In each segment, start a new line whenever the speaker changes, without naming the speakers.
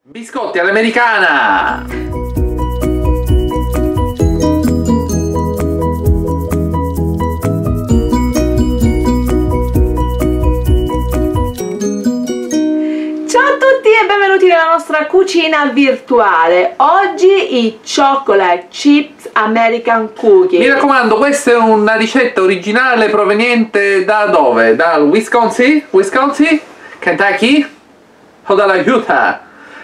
Biscotti all'americana!
Ciao a tutti e benvenuti nella nostra cucina virtuale. Oggi i chocolate chips American cookie.
Mi raccomando, questa è una ricetta originale proveniente da dove? Dal Wisconsin? Wisconsin? Kentucky? O dalla Utah?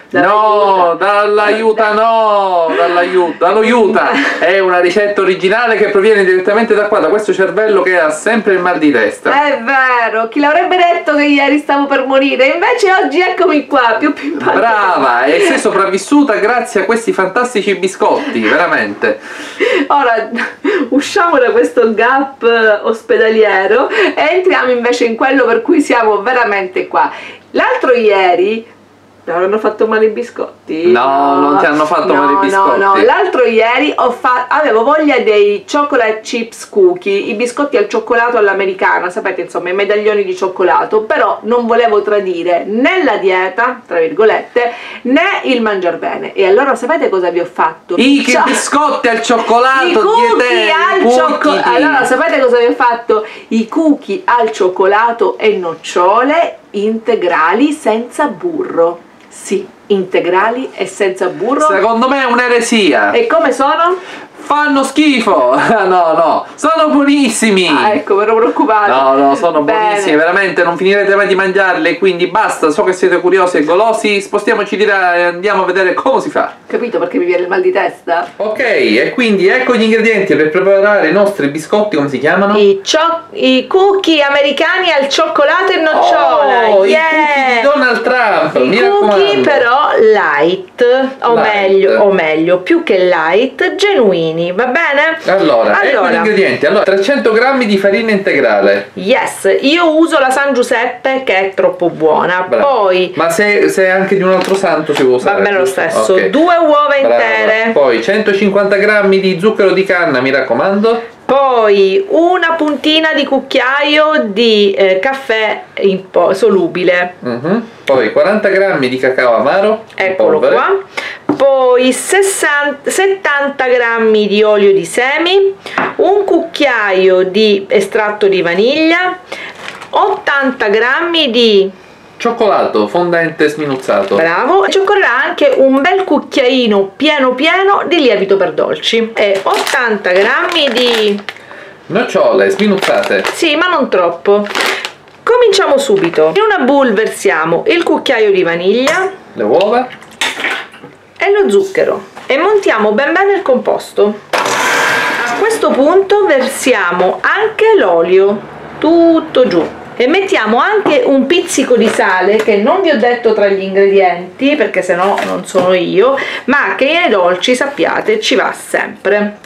No, dalla Utah no, dallo Utah. È una ricetta originale che proviene direttamente da qua, da questo cervello che ha sempre il mal di testa.
È vero, chi l'avrebbe detto che ieri stavo per morire? Invece oggi eccomi qua, più pimpante.
Brava, e sei sopravvissuta grazie a questi fantastici biscotti, veramente.
Ora usciamo da questo gap ospedaliero e entriamo invece in quello per cui siamo veramente qua. L'altro ieri mi avranno fatto male i biscotti?
No, non ti hanno fatto male i biscotti.
No, l'altro ieri avevo voglia dei chocolate chips cookie, i biscotti al cioccolato all'americana, sapete, insomma, i medaglioni di cioccolato, però non volevo tradire né la dieta, tra virgolette, né il mangiar bene. E allora sapete cosa vi ho fatto?
I biscotti al cioccolato,
i cookie al cioccolato. Allora sapete cosa vi ho fatto? I cookie al cioccolato e nocciole integrali senza burro. Sì, integrali e senza burro.
Secondo me è un'eresia.
E come sono?
Fanno schifo. No, sono buonissimi.
Ah, ecco, mi ero preoccupata.
No, sono buonissimi, veramente non finirete mai di mangiarli, quindi basta, so che siete curiosi e golosi, spostiamoci di là e andiamo a vedere come si fa.
Capito perché mi viene il mal di testa?
Ok, e quindi ecco gli ingredienti per preparare i nostri biscotti. Come si chiamano?
I cookie americani al cioccolato e nocciola.
Oh, yeah! I cookie di Donald Trump.
I cookie però light, o meglio, più che light, genuini. Va bene?
Allora, ecco gli ingredienti. Allora, 300 grammi di farina integrale.
Yes, io uso la San Giuseppe che è troppo buona.
Brava.
Poi,
ma se anche di un altro santo si può usare.
va bene lo stesso.
Okay.
2 uova intere.
Poi 150 grammi di zucchero di canna, mi raccomando.
Poi una puntina di cucchiaio di caffè solubile.
Poi 40 grammi di cacao amaro.
Eccolo qua. Poi 70 grammi di olio di semi, un cucchiaio di estratto di vaniglia, 80 grammi di
cioccolato fondente sminuzzato.
Bravo. Ci occorrerà anche un bel cucchiaino pieno di lievito per dolci e 80 grammi di
nocciole sminuzzate.
Sì, ma non troppo. Cominciamo subito. In una bowl versiamo il cucchiaio di vaniglia,
le uova
e lo zucchero e montiamo ben bene il composto. A questo punto versiamo anche l'olio tutto giù e mettiamo anche un pizzico di sale che non vi ho detto tra gli ingredienti perché sennò non sono io, ma che nei dolci sappiate ci va sempre.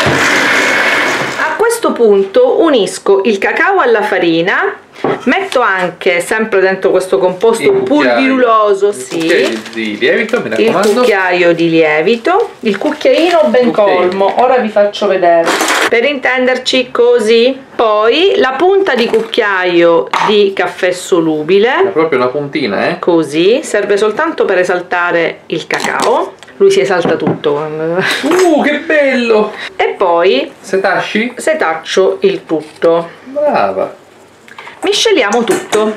A questo punto unisco il cacao alla farina, metto anche sempre dentro questo composto pulviruloso,
di lievito, mi raccomando.
Il cucchiaio di lievito, il cucchiaino ben colmo, ora vi faccio vedere, per intenderci così. Poi la punta di cucchiaio di caffè solubile,
è proprio una puntina,
così, serve soltanto per esaltare il cacao. Lui si esalta tutto quando...
che bello!
E poi setaccio il tutto.
Brava!
Misceliamo tutto.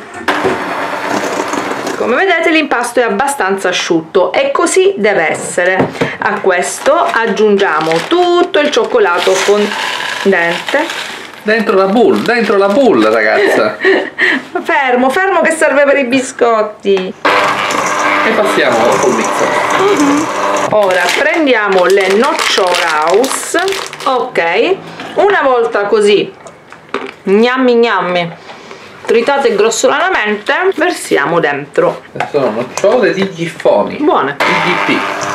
Come vedete l'impasto è abbastanza asciutto e così deve essere. A questo aggiungiamo tutto il cioccolato fondente
dentro la bowl ragazza.
fermo che serve per i biscotti.
E passiamo al mixer.
Ora prendiamo le nocciole house. Ok, una volta così gnammi tritate grossolanamente, versiamo dentro.
Sono nocciole di giffoni
buone,
IGP.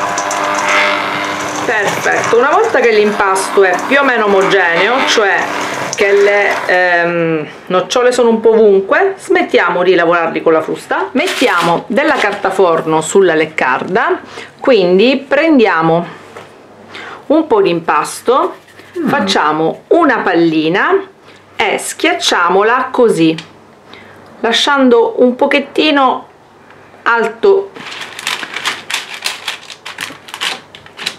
Perfetto. Una volta che l'impasto è più o meno omogeneo, cioè che le nocciole sono un po' ovunque, smettiamo di lavorarli con la frusta, mettiamo della carta forno sulla leccarda, quindi prendiamo un po' di impasto, facciamo una pallina e schiacciamola così, lasciando un pochettino alto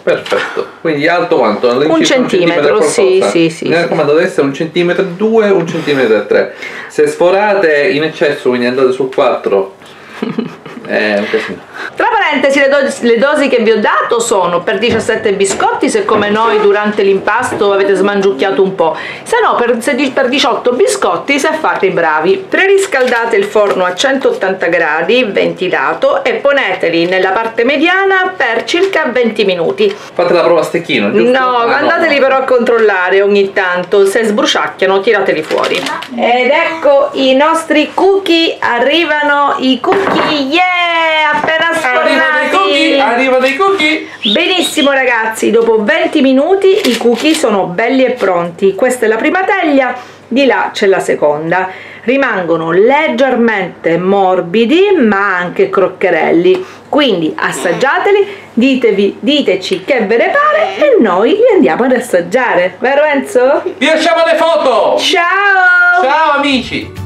Perfetto, quindi alto quanto?
Un centimetro, sì.
Mi raccomando, deve essere 1,2 centimetri, 1,3 centimetri. Se sforate in eccesso, quindi andate sul 4, è un casino.
Tra parentesi, le dosi che vi ho dato sono per 17 biscotti, se come noi durante l'impasto avete smangiucchiato un po', se no per 18 biscotti se fate i bravi. Preriscaldate il forno a 180 gradi ventilato e poneteli nella parte mediana per circa 20 minuti.
Fate la prova a stecchino, giusto?
No, andateli però a controllare ogni tanto, se sbrusciacchiano tirateli fuori. Ed ecco i nostri cookie, arrivano i cookie, yeah, appena sfornati.
Arrivano i cookie.
Benissimo ragazzi, dopo 20 minuti i cookie sono belli e pronti. Questa è la prima teglia, di là c'è la seconda. Rimangono leggermente morbidi ma anche croccherelli, quindi assaggiateli, diteci che ve ne pare e noi li andiamo ad assaggiare, vero Enzo?
Vi lasciamo le foto.
Ciao!
Ciao amici.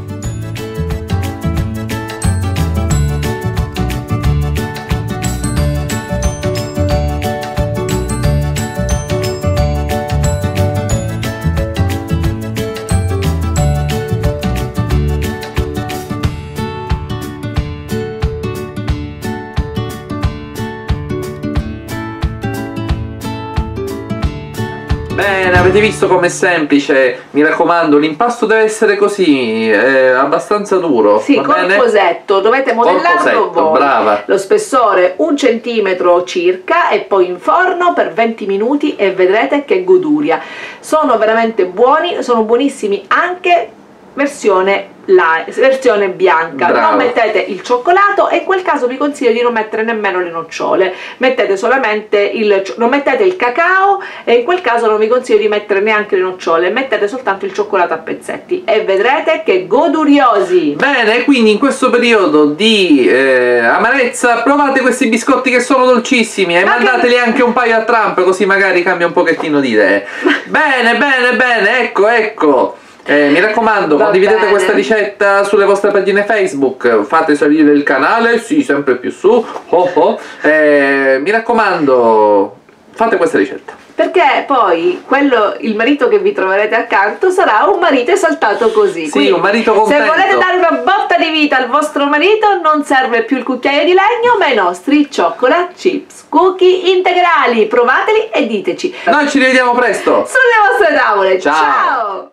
Bene, avete visto com'è semplice, mi raccomando, l'impasto deve essere così, abbastanza duro.
Sì, corposetto, dovete modellarlo voi.
Brava.
Lo spessore 1 centimetro circa e poi in forno per 20 minuti e vedrete che goduria. Sono veramente buoni, sono buonissimi anche versione bianca.
Bravo.
Non mettete il cioccolato e in quel caso vi consiglio di non mettere nemmeno le nocciole, mettete solamente non mettete il cacao e in quel caso non vi consiglio di mettere neanche le nocciole, mettete soltanto il cioccolato a pezzetti e vedrete che goduriosi.
Bene, quindi in questo periodo di amarezza provate questi biscotti che sono dolcissimi e mandateli anche un paio a Trump, così magari cambia un pochettino di idee. Bene, ecco. Mi raccomando, condividete questa ricetta sulle vostre pagine Facebook, fate salire il canale, sì, sempre più su, mi raccomando, fate questa ricetta.
Perché poi il marito che vi troverete accanto sarà un marito esaltato così.
Sì,
quindi,
un marito contento.
se volete dare una botta di vita al vostro marito non serve più il cucchiaio di legno ma i nostri chocolate chips cookie integrali. Provateli e diteci.
Noi ci rivediamo presto
sulle vostre tavole.
Ciao.